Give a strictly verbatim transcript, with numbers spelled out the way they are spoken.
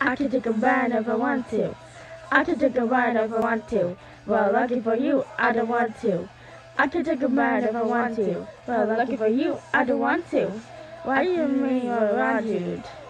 I can take a ride if I want to. I can take a ride if I want to. Well, lucky for you, I don't want to. I can take a ride if I want to. Well, lucky for you, I don't want to. Why you mean around you?